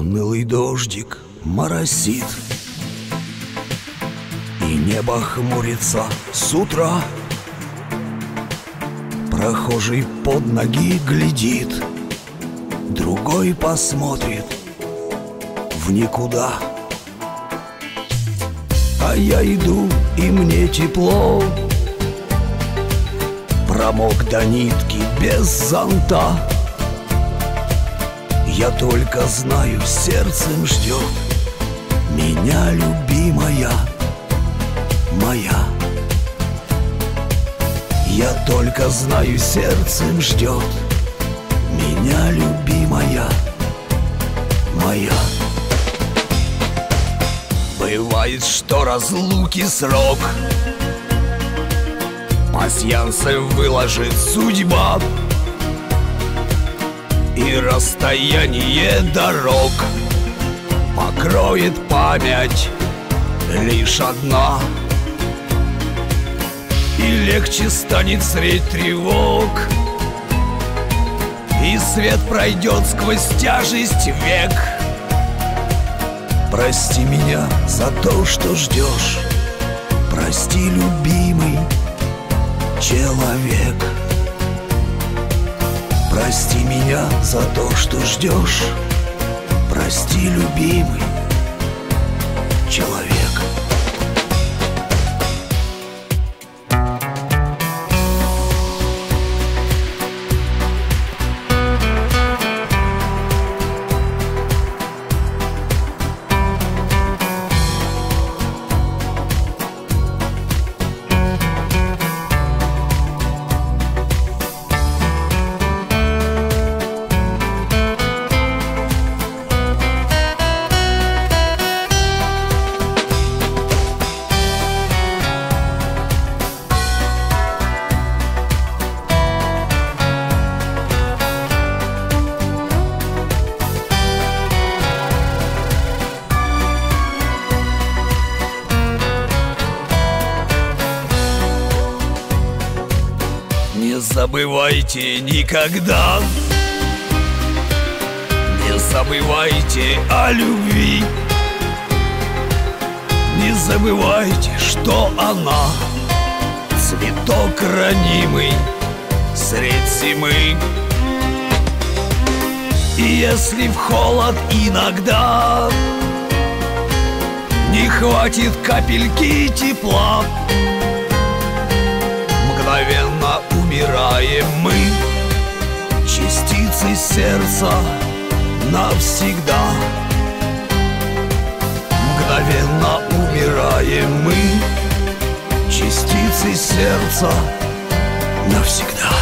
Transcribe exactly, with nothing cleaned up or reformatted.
Унылый дождик моросит, и небо хмурится с утра. Прохожий под ноги глядит, другой посмотрит в никуда. А я иду, и мне тепло, промок до нитки без зонта. Я только знаю, сердцем ждет меня любимая моя. Я только знаю, сердцем ждет меня любимая моя. Бывает, что разлуки срок пасьянсы выложит судьба, и расстояние дорог покроет память лишь одна. И легче станет средь тревог, и свет пройдет сквозь тяжесть век. Прости меня за то, что ждешь, прости, любимый человек. Прости меня за то, что ждешь, прости, любимый человек. Не забывайте никогда, не забывайте о любви, не забывайте, что она цветок ранимый средь зимы. И если в холод иногда не хватит капельки тепла, мгновенно умираем мы, частицы сердца навсегда. Мгновенно умираем мы, частицы сердца навсегда.